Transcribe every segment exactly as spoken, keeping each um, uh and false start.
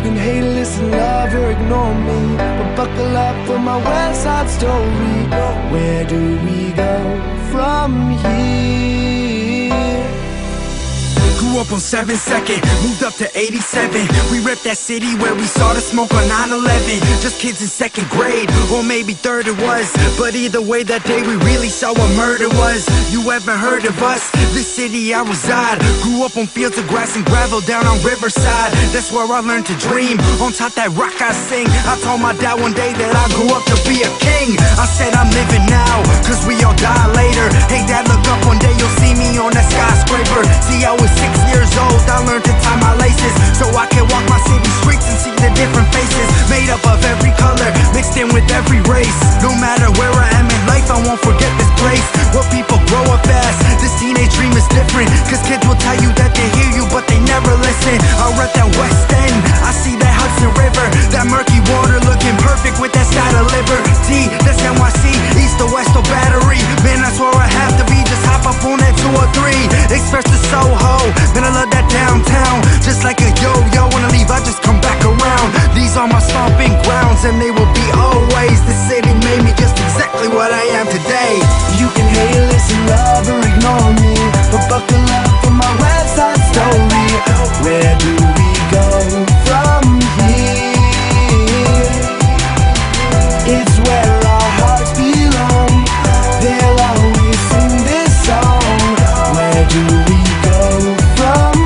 can hate, listen, love, or ignore me, but buckle up for my West Side Story. Where do we go from here? Grew up on seven second, moved up to eighty-seven. We ripped that city where we saw the smoke on nine eleven. Just kids in second grade, or maybe third it was. But either way, that day we really saw what murder was. You ever heard of us? This city I reside. Grew up on fields of grass and gravel down on Riverside. That's where I learned to dream. On top that rock I sing. I told my dad one day that I grew up to be a king. I said I'm living now, cause we all die later. Hey dad, look up one day, you'll see me on that skyscraper. See, I was six years old, I learned to tie my laces, so I can walk my city streets and see the different faces, made up of every color, mixed in with every race. No matter where I am in life, I won't forget this place, where people grow up fast. This teenage dream is different, cause kids will tell you that they hear you, but they never listen. I read that West End, I see that Hudson River, that murky water looking perfect with that side of Liberty. That's N Y C, east or west or Battery. Man, that's where I have to be, just hop up on that two or three. Express to Soho, man, I love that downtown. Just like a yo-yo, when I leave, I just come back around. These are my stomping grounds, and they will be always. The city made me just exactly what I am today. You can hate, listen, love, or ignore me, but buckle up for my West Side Story. Where do we go from here? It's where our hearts belong. They'll always sing this song. Where do we go from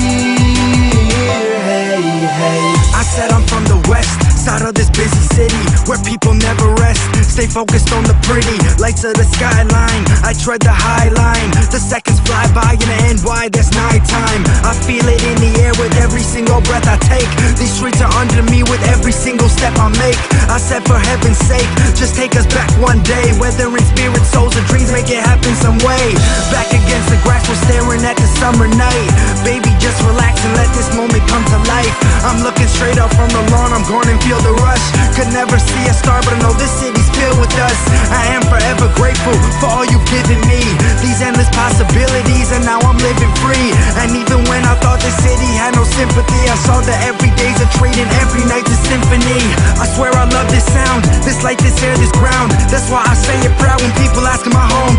here? Hey, hey. I said I'm from the west side of this busy city, where people never rest. Stay focused on the pretty lights of the skyline. I tread the high line. The seconds fly by in the N Y, that's nighttime. I feel it in the air with every single breath I take. These streets are under me with every single step I make. I said for heaven's sake, just take us back one day. Whether in spirit, souls, or dreams, make it happen some way. Back against the grass, we're staring at the summer night. Baby, just relax and let this moment come to life. I'm looking straight up from the lawn, I'm going and feel the rush. Could never see a star, but I know this city's filled with us. I am forever grateful for all you've given me, these endless possibilities, and now I'm living free. And even when I thought the city had no sympathy, I saw that every day's a treat and every night's a symphony. I swear I love this sound, this light, this air, this ground. That's why I say it proud when people ask in my home